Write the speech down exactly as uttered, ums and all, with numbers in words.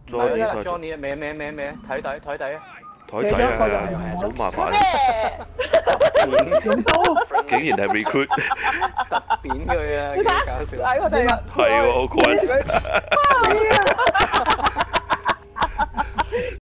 Johnny，Johnny，咩咩咩咩，台底台底啊！ 台底啊，好麻煩啊！竟然係 recruit， 突扁佢啊！幾搞笑！ 係我哋係喎，好怪。